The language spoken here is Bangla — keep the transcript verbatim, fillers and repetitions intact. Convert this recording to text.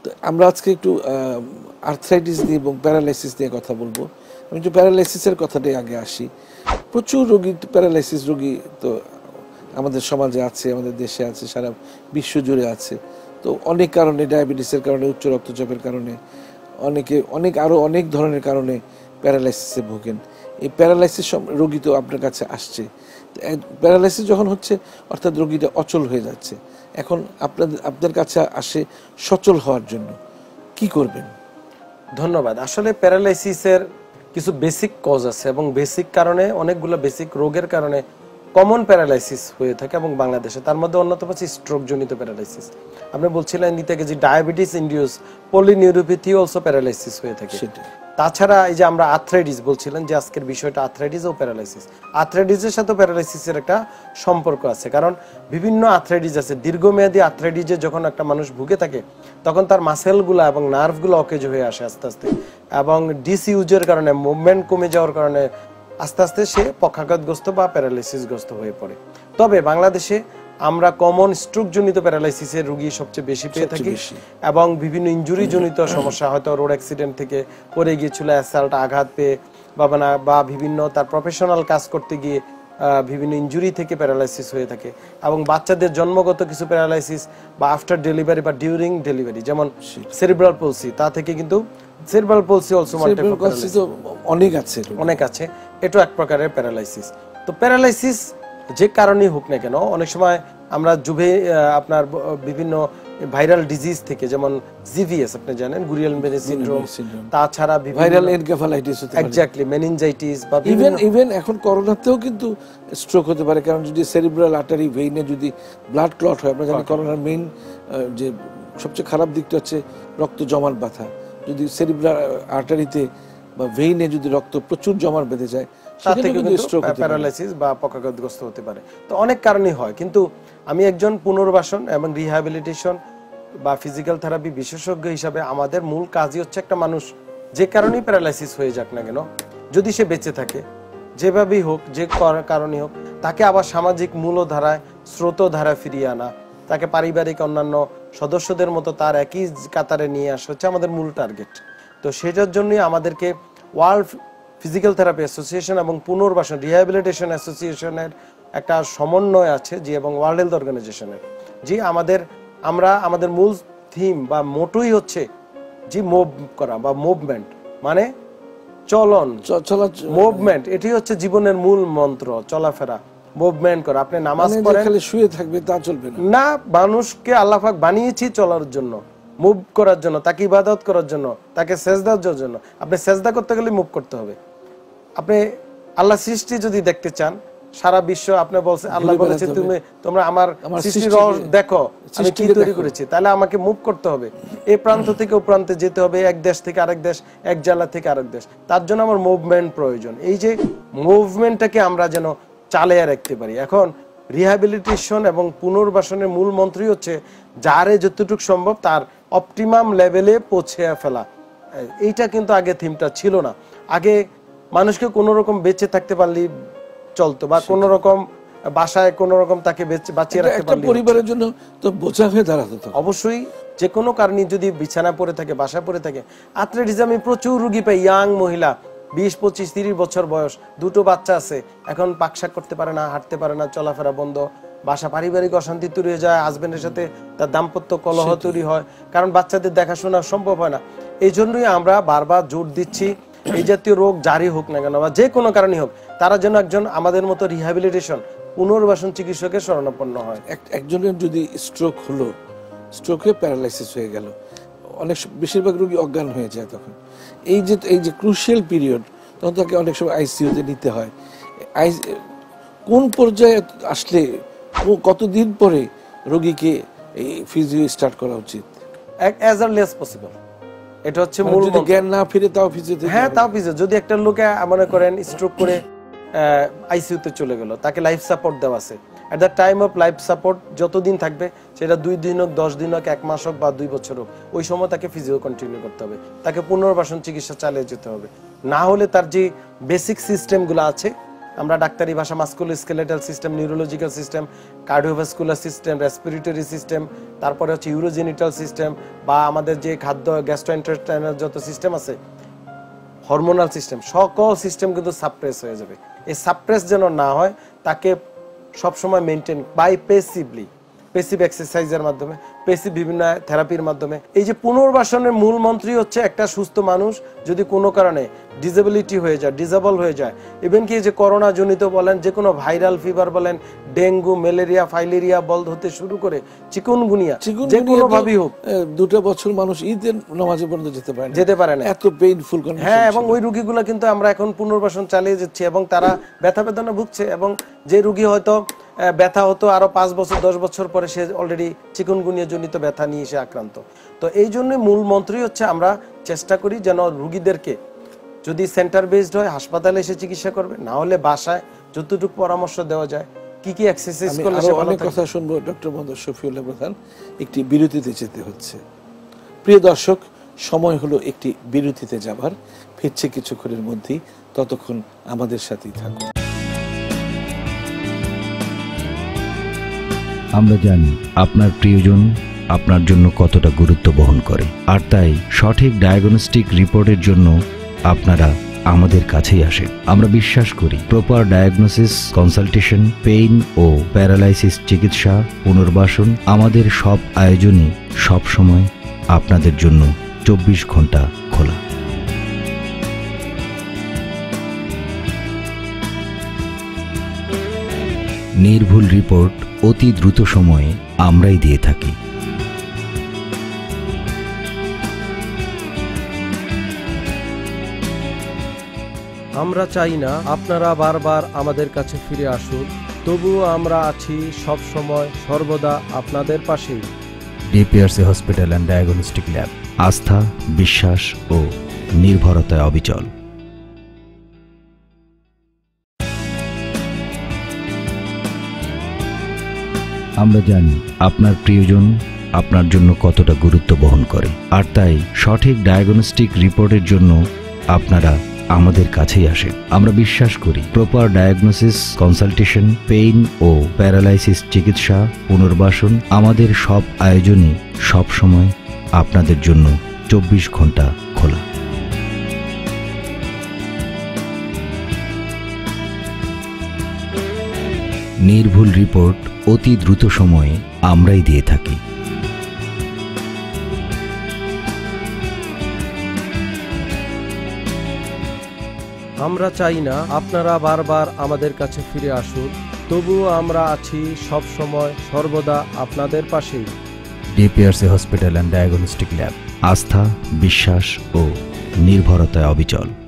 আমরা আজকে একটু আর্থ্রাইটিস নিয়ে এবং প্যারালাইসিস নিয়ে কথা বলবো। আমি একটু প্যারালাইসিসের কথাটাই আগে আসি। প্রচুর রোগী প্যারালাইসিস রোগী তো আমাদের সমাজে আছে, আমাদের দেশে আছে, সারা বিশ্ব জুড়ে আছে। তো অনেক কারণে, ডায়াবেটিসের কারণে, উচ্চ রক্তচাপের কারণে, অনেকে অনেক আরও অনেক ধরনের কারণে প্যারালাইসিসে ভোগেন। এই প্যারালাইসিস রোগী তো আপনার কাছে আসছে, প্যারালাইসিস যখন হচ্ছে অর্থাৎ রোগীটা অচল হয়ে যাচ্ছে, এখন আপনাদের আপনার কাছে আসে সচল হওয়ার জন্য কি করবেন? ধন্যবাদ। আসলে প্যারালাইসিসের কিছু বেসিক কজ আছে এবং বেসিক কারণে, অনেকগুলো বেসিক রোগের কারণে কমন প্যারালাইসিস হয়ে থাকে এবং বাংলাদেশে তার মধ্যে অন্যতম হচ্ছে স্ট্রোক জনিত প্যারালাইসিস। আপনি বলছিলেন নিতে যে diabetes induced polyneuropathy also paralysis হয়ে থাকে। তাছাড়া এই যে আমরা আর্থ্রাইটিস বলছিলেন যে আজকের বিষয়টা আর্থ্রাইটিস ও প্যারালাইসিস, আর্থ্রাইটিসের সাথে প্যারালাইসিসের একটা সম্পর্ক আছে। কারণ বিভিন্ন আর্থ্রাইটিস আছে, দীর্ঘমেয়াদী আর্থ্রাইটিসে যখন একটা মানুষ ভুগে থাকে তখন তার মাসেলগুলো এবং নার্ভগুলো অকেজ হয়ে আসে আস্তে আস্তে, এবং ডিসইউজের কারণে, মুভমেন্ট কমে যাওয়ার কারণে আস্তে আস্তে সে পক্ষাঘাতগ্রস্ত বা প্যারালাইসিসগ্রস্ত হয়ে পড়ে। তবে বাংলাদেশে আমরা কমন স্ট্রোক জনিত প্যারালাইসিসের রোগী সবচেয়ে বেশি পেয়ে থাকি এবং বিভিন্ন ইনজুরি জনিত সমস্যা, হয়তো রোড অ্যাক্সিডেন্ট থেকে পড়ে গিয়েছিল, অ্যাসাল্ট আঘাত পেয়ে বা বা বিভিন্ন তার প্রফেশনাল কাজ করতে গিয়ে বিভিন্ন ইনজুরি থেকে প্যারালাইসিস হয়ে থাকে। এবং বাচ্চাদের জন্মগত কিছু প্যারালাইসিস বা আফটার ডেলিভারি বা ডিউরিং ডেলিভারি, যেমন সেরিব্রাল পলসি, তা থেকে কিন্তু সেরিব্রাল পলসি অলসো অনেক আছে অনেক আছে এটা এক প্রকারের প্যারালাইসিস। তো প্যারালাইসিস যে কারণেই হোক না কেন, অনেক সময় আমরা জুভে আপনার বিভিন্ন ভাইরাল ডিজিজ থেকে, যেমন জিভিএস আপনি জানেন, গুরিয়াল মেনি সিনড্রোম, তাছাড়া ভাইরাল এনকেফালাইটিস, এক্স্যাক্টলি মেনিনজাইটিস, বা ইভেন ইভেন এখন করোনাতেও কিন্তু স্ট্রোক হতে পারে। কারণ যদি সেরিব্রাল আর্টারি ভেইনে যদি ব্লাড ক্লট হয়, আমরা জানি করোনার মেইন যে সবচেয়ে খারাপ দিকটা হচ্ছে রক্ত জমাট বাঁধা। যদি সেরিব্রাল আর্টারিতে বা ভেইনে যদি রক্ত প্রচুর জমাট বেঁধে যায়, প্যারালাইসিস বা পক্ষাঘাতগ্রস্ত হতে পারে। তো অনেক কারণেই হয়, কিন্তু আমি একজন পুনর্বাসন এবং রিহ্যাবিলিটেশন বা ফিজিক্যাল থেরাপি বিশেষজ্ঞ হিসাবে আমাদের মূল কাজই হচ্ছে একটা মানুষ যে কারণেই প্যারালাইসিস হয়ে যাক না কেন, যদি সে বেঁচে থাকে যেভাবেই হোক, যে কারণেই হোক, তাকে আবার সামাজিক মূলধারায়, স্রোতধারায় ফিরিয়ে আনা, তাকে পারিবারিক অন্যান্য সদস্যদের মতো তার একই কাতারে নিয়ে আসা হচ্ছে আমাদের মূল টার্গেট। তো সেটার জন্যই আমাদেরকে ওয়ার্ল্ড ফিজিক্যাল থেরাপি অ্যাসোসিয়েশন এবং পুনর্বাসন রিহ্যাবিলিটেশন অ্যাসোসিয়েশনের একটা সমন্বয় আছে জি, এবং ওয়ার্ল্ড হেলথ অর্গানাইজেশনের জি। আমাদের আমরা আমাদের মূল থিম বা মোটোই হচ্ছে জি মুভ করা বা মুভমেন্ট, মানে চলন, মুভমেন্ট, এটি হচ্ছে জীবনের মূল মন্ত্র। চলাফেরা, মুভমেন্ট করা। আপনি নামাজ পড়েন, খালি শুয়ে থাকবে তা চলবে না। মানুষকে আল্লাহ পাক বানিয়েছি চলার জন্য, মুভ করার জন্য, তাকে ইবাদত করার জন্য, তাকে সেজদা দেওয়ার জন্য। আপনি সেজদা করতে গেলে মুভ করতে হবে। আপনি আল্লাহ সৃষ্টি যদি দেখতে চান, সারা বিশ্ব আপনি বলছেন, আল্লাহ বলেছে তুমি তোমরা আমার সৃষ্টির দেখো আমি কি তৈরি করেছি, তাহলে আমাকে মুভ করতে হবে। এই প্রান্ত থেকে ও প্রান্তে যেতে হবে, এক দেশ থেকে আরেক দেশ, এক জেলা থেকে আরেক দেশ। তার জন্য আমার মুভমেন্ট প্রয়োজন। এই যে মুভমেন্টটাকে আমরা যেন চালিয়ে রাখতে পারি। এখন রিহ্যাবিলিটেশন এবং পুনর্বাসনের মূল মন্ত্রই হচ্ছে যারে যতটুকু সম্ভব তার অপটিমাম লেভেলে পৌঁছে ফেলা। এইটা কিন্তু আগে থিমটা ছিল না। আগে মানুষকে কোনো রকম বেঁচে থাকতে পারলি চলতো, বা কোনো রকম বাসায় কোনো রকম তাকে বাঁচিয়ে রাখতে পারলি, পরিবারের জন্য তো বোঝা হয়ে দাঁড়াতো। অবশ্যই যে কোনো কারণে যদি বিছানা পড়ে থাকে, বাসায় পড়ে থাকে, আর্থ্রাইটিসে প্রচুর রুগী পাই, ইয়াং মহিলা, বিশ পঁচিশ তিরিশ বছর বয়স, দুটো বাচ্চা আছে, এখন পাকশাক করতে পারে না, হাঁটতে পারে না, চলাফেরা বন্ধ, বাসা পারিবারিক অশান্তি তৈরি হয়ে যায়, হাজবেন্ডের সাথে তার দাম্পত্য কলহ তৈরি হয়, কারণ বাচ্চাদের দেখাশোনা সম্ভব হয় না। এই জন্যই আমরা বারবার জোর দিচ্ছি, এই জাতীয় রোগ জারি হোক না কেন বা যে কোনো কারণে হোক, তারা যেন একজন আমাদের মতো রিহ্যাবিলিটেশন পুনর্বাসন চিকিৎসকের শরণাপন্ন হয়। একজনের যদি স্ট্রোক হলো, স্ট্রোক হয়ে প্যারালাইসিস হয়ে গেল, অনেক বেশিরভাগ রোগী অজ্ঞান হয়ে যায়। তখন এই যে এই যে ক্রুশিয়াল পিরিয়ড, তখন তাকে অনেক সময় আইসিইউতে নিতে হয়। আই কোন পর্যায়ে আসলে, কতদিন পরে রোগীকে এই ফিজিও স্টার্ট করা উচিত? As early as possible. এটা হচ্ছে মূল। যদি জ্ঞান না ফিরে তাও ফিজিওতে, হ্যাঁ তাও ফিজিও। যদি একটা লোকে মনে করেন স্ট্রোক করে আইসিইউতে চলে গেল, তাকে লাইফ সাপোর্ট দেওয়া আছে। At the time of life support যতদিন থাকবে, সেটা দুই দিন হোক, দশ দিন হোক, এক মাস হোক বা দুই বছর হোক, ওই সময় তাকে ফিজিও কন্টিনিউ করতে হবে, তাকে পুনর্বাসন চিকিৎসা চালিয়ে যেতে হবে। না হলে তার যে বেসিক সিস্টেমগুলো আছে আমরা ডাক্তারি ভাষা musculoskeletal system, neurological system, cardiovascular system, respiratory system, তারপরে হচ্ছে ইউরোজেনিটাল সিস্টেম, বা আমাদের যে খাদ্য গ্যাস্ট্রোইন্টেস্টাইনাল যত সিস্টেম আছে, হরমোনাল সিস্টেম, সকল সিস্টেম কিন্তু সাপ্রেস হয়ে যাবে। এই সাপ্রেস যেন না হয় তাকে সবসময় মেনটেন বাই পেসিভলি, পেসিভ এক্সারসাইজের মাধ্যমে, পেসিভ বিভিন্ন থেরাপির মাধ্যমে। এই যে পুনর্বাসনের মূল মন্ত্রই হচ্ছে একটা সুস্থ মানুষ যদি কোনো কারণে ডিসেবিলিটি হয়ে যায়, ডিসেবল হয়ে যায়, ইভেন কি যে করোনা জনিত বলেন, যে কোনো ভাইরাল ফিভার বলেন, ডেঙ্গু, ম্যালেরিয়া, ফাইলেরিয়া বল হতে শুরু করে চিকুনগুনিয়া, যে কোনো ভাবেই হোক, দুটো বছর মানুষ ঈদের নামাজে পর্যন্ত যেতে পারে যেতে পারে না, এত পেইনফুল কন্ডিশন। হ্যাঁ, এবং ওই রোগীগুলো কিন্তু আমরা এখন পুনর্বাসন চালিয়ে যাচ্ছি এবং তারা ব্যথা বেদনা ভুগছে, এবং যে রোগী হয়তো ব্যথা হতো আরো পাঁচ বছর দশ বছর পরে সে অলরেডি চিকুনগুনিয়া জনিত ব্যথা নিয়ে এসে আক্রান্ত। তো এই জন্য মূল মন্ত্রই হচ্ছে আমরা চেষ্টা করি যেন রোগীদেরকে যদি সেন্টার বেসড হয় হাসপাতালে এসে চিকিৎসা করবে, না হলে বাসায় যতটুকু পরামর্শ দেওয়া যায়, কি কি এক্সারসাইজ করলে সে ভালো অনেক কথা শুনবো ডক্টর মোহাম্মদ শফিউল্লাহ প্রধান, একটি বিরতিতে যেতে হচ্ছে। প্রিয় দর্শক, সময় হলো একটি বিরতিতে যাবার, ফিরছে কিছুক্ষণের মধ্যেই, ততক্ষণ আমাদের সাথেই থাকুন। আমরা জানি আপনার প্রিয়জন আপনার জন্য কতটা গুরুত্ব বহন করে, আর তাই সঠিক ডায়াগনস্টিক রিপোর্টের জন্য আপনারা আমাদের কাছেই আসেন। আমরা বিশ্বাস করি প্রপার ডায়াগনোসিস, কনসালটেশন, পেইন ও প্যারালাইসিস চিকিৎসা, পুনর্বাসন, আমাদের সব আয়োজনই সব সময় আপনাদের জন্য চব্বিশ ঘন্টা খোলা। নির্ভুল রিপোর্ট অতি দ্রুত সময়ে আমরাই দিয়ে থাকি। আমরা চাই না আপনারা বারবার আমাদের কাছে ফিরে আসুন, তবুও আমরা আছি সব সময় সর্বদা আপনাদের পাশেই। DPRC hospital and diagnostic lab, আস্থা, বিশ্বাস ও নির্ভরতায় অবিচল। আমরা জানি আপনার প্রিয়জন আপনার জন্য কতটা গুরুত্ব বহন করে, আর তাই সঠিক ডায়াগনস্টিক রিপোর্টের জন্য আপনারা আমাদের কাছেই আসেন। আমরা বিশ্বাস করি প্রপার ডায়াগনোসিস, কনসালটেশন, পেইন ও প্যারালাইসিস চিকিৎসা, পুনর্বাসন, আমাদের সব আয়োজনই সব সময় আপনাদের জন্য চব্বিশ ঘন্টা খোলা। নির্ভুল রিপোর্ট অতি দ্রুত সময়ে আমরাই দিয়ে থাকি। আমরা চাই না আপনারা বারবার আমাদের কাছে ফিরে আসুন, তবুও আমরা আছি সব সময় সর্বদা আপনাদের পাশেই। DPRC hospital and diagnostic lab, আস্থা, বিশ্বাস ও নির্ভরতায় অবিচল।